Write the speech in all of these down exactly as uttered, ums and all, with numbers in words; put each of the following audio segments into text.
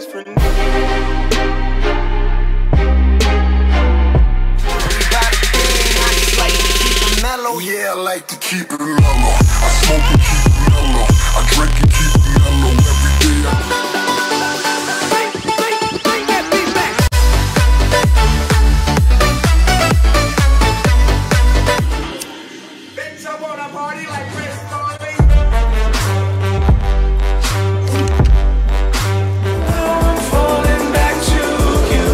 for me. Yeah, I like to keep it mellow. I smoke and keep it mellow. I drink and keep it mellow every day. Bring that beat back. Bitch, I wanna party like Chris Farley. I'm falling back to you.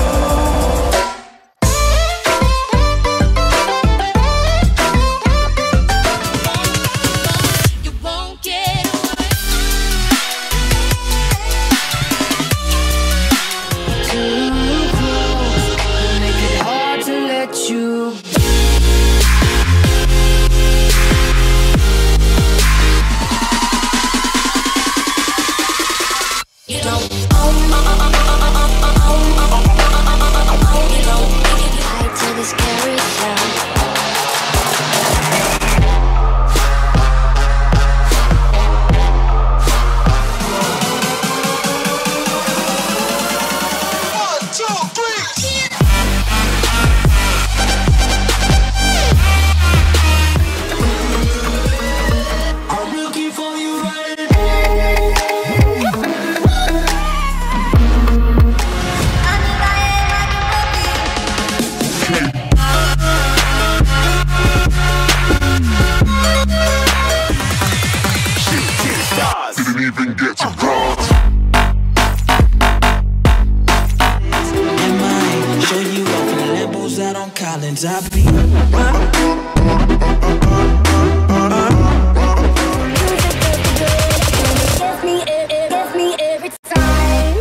Even get to bronze. In mind, show you off in the Lambos out on Collins. I be. Give me it, give me every time.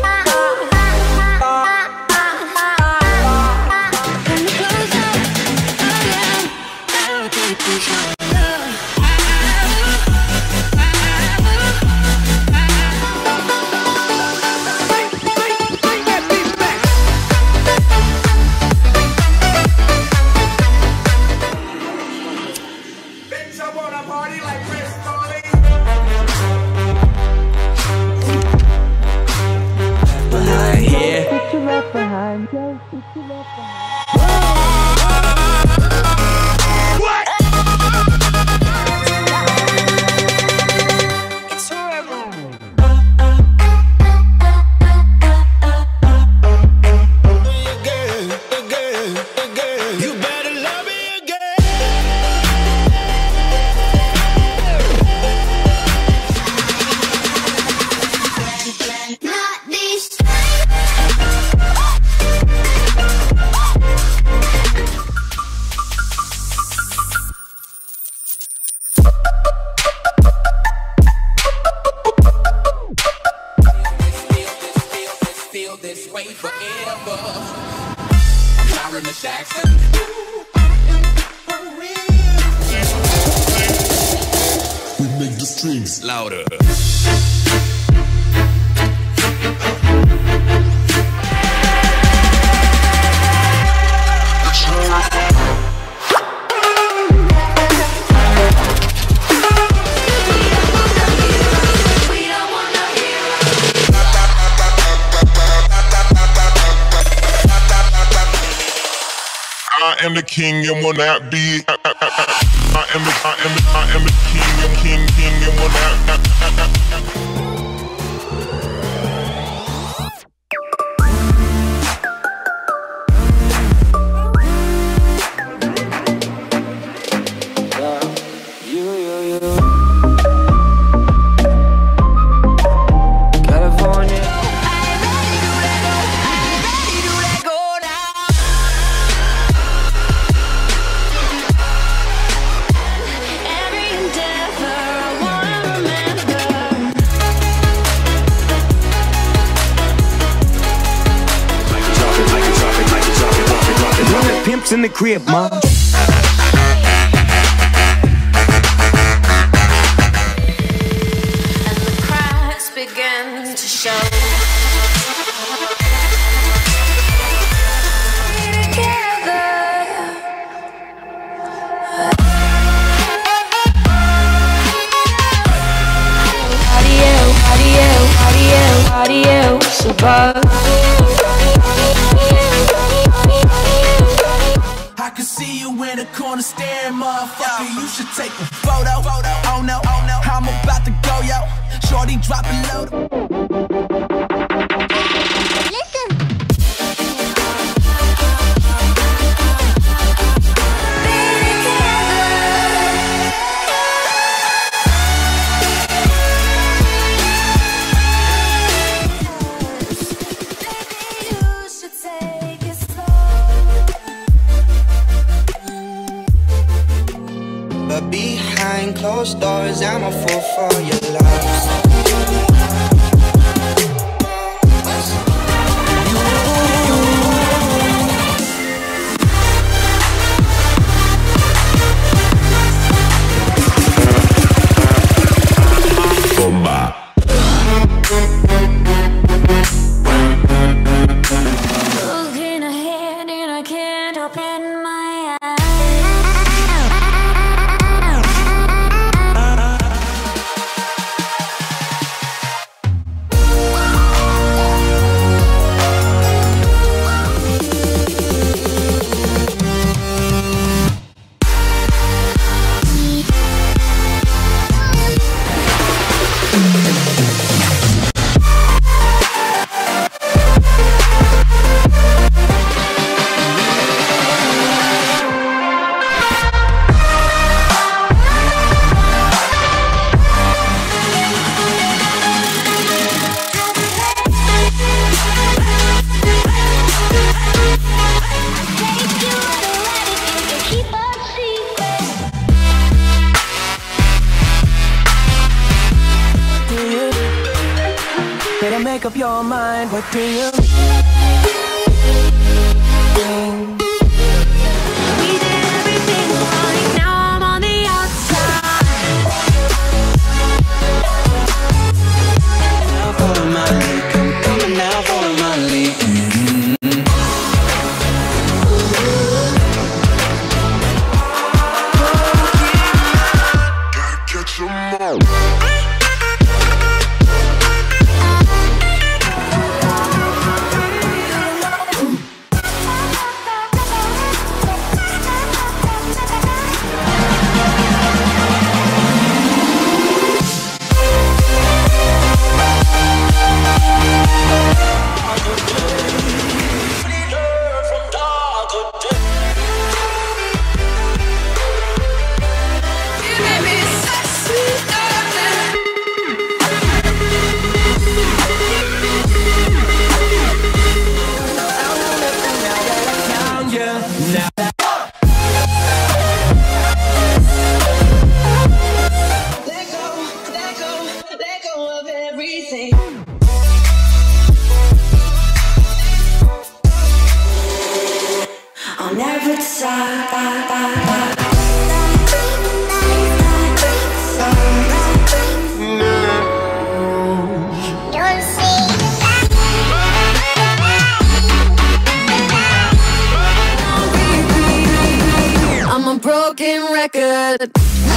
When you close up, again, I'll keep you showing love. We make the strings louder. I am the king and will not be. I am the, I am the, I am the king and king, king and will not. You, you, you. California. Pimps in the crib, ma. And the cracks begin to show. How do you, how do you, how do you survive? I can see you in the corner staring, motherfucker. You should take a photo. Oh no, oh no, I'm about to go, yo. Shorty drop it low. But behind closed doors, I'm a fool for your love. Looking ahead and I can't open my eyes. Better make up your mind, what do you think? We did everything right, now I'm on the outside. Now follow my lead, come, come and now follow my lead. Gotta catch 'em all. I'll never decide. I'm a broken record.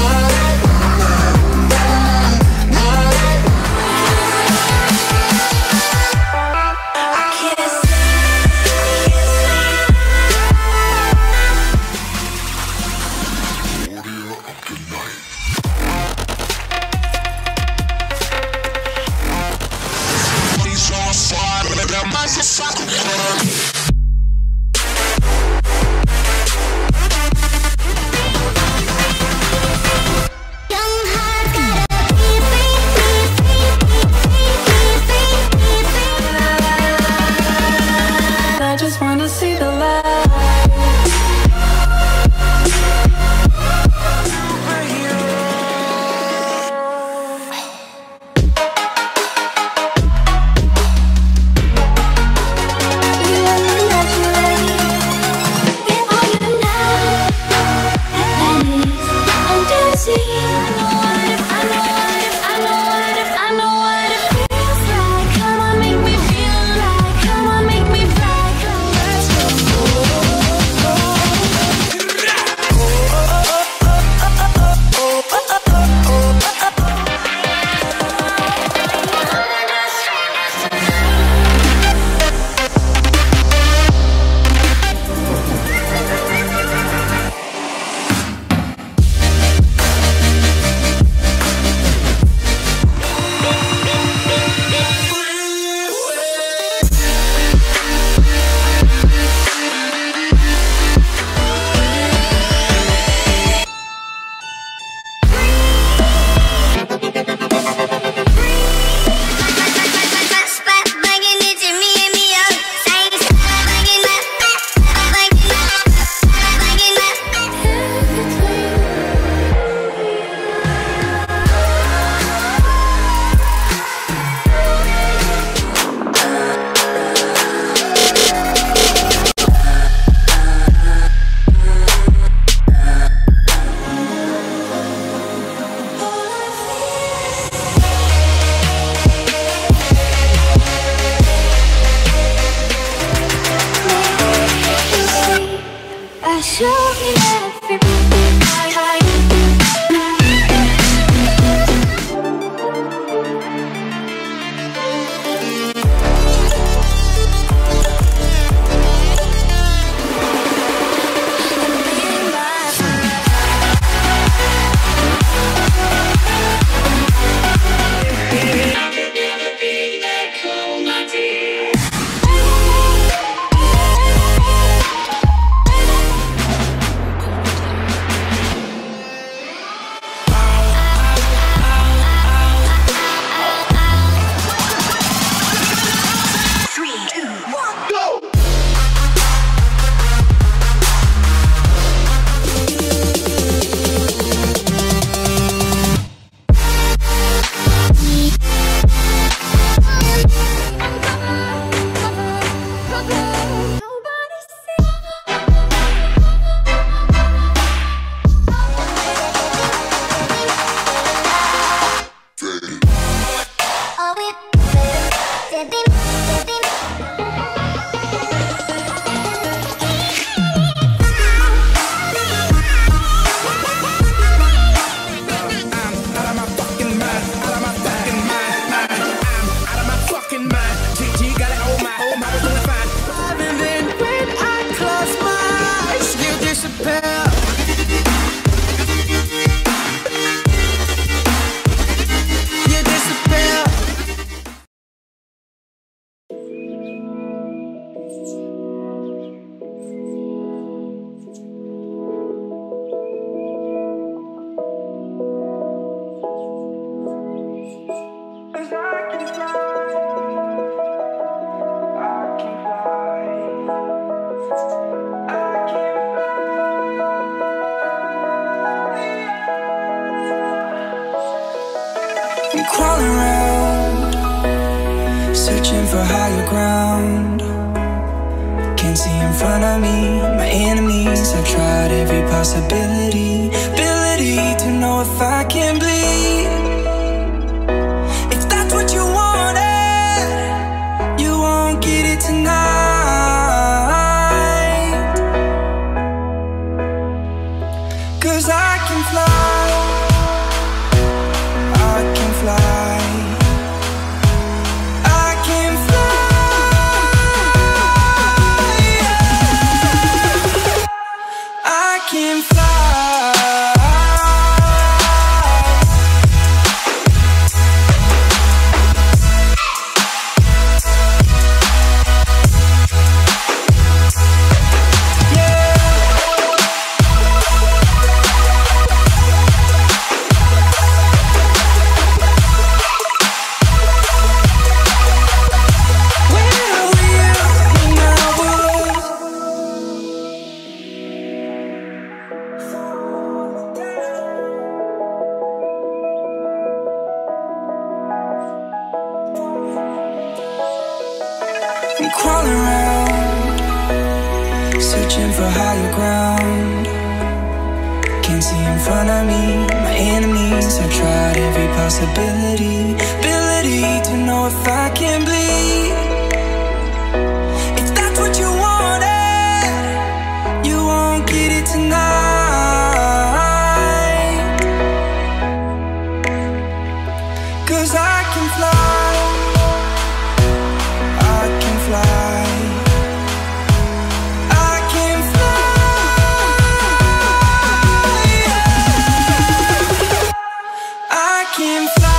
I just wanna see the light. Yeah. searching for higher ground. Can't see in front of me, my enemies. I've tried every possibility, ability to know if I can bleed. If that's what you wanted, you won't get it tonight. 'Cause I can fly, I can fly, I can fly, I can fly. I'm crawling around, searching for higher ground. Can't see in front of me, my enemies. I've tried every possibility, ability to know if I can bleed. If that's what you wanted, you won't get it tonight. 'Cause I can fly, I can fly, I can fly, I can fly.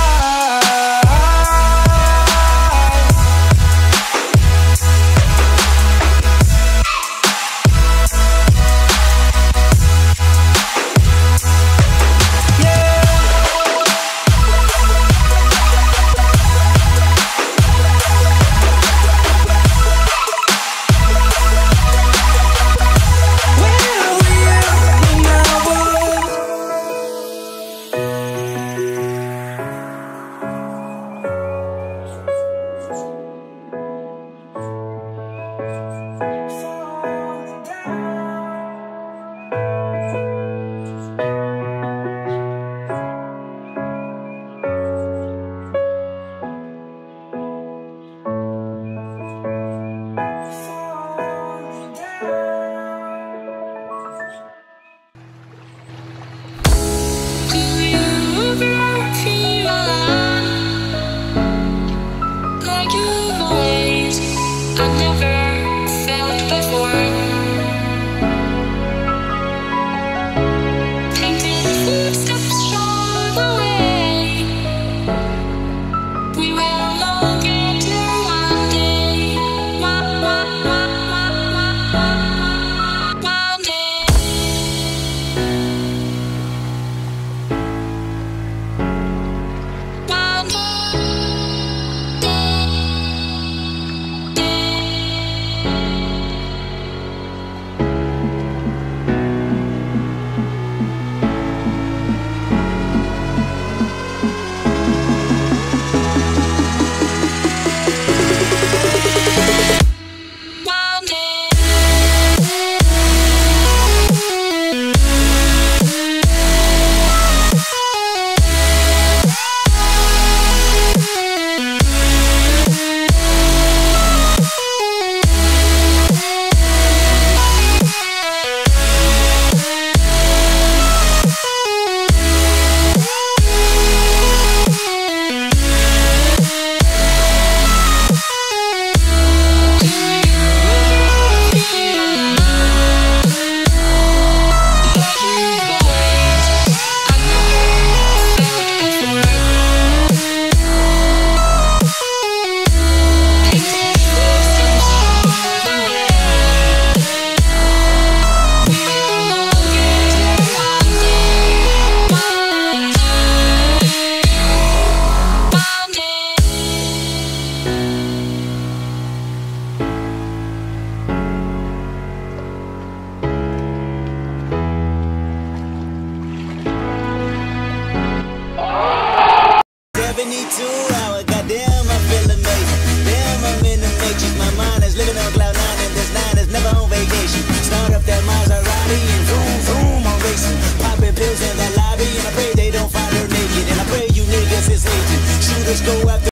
let's go after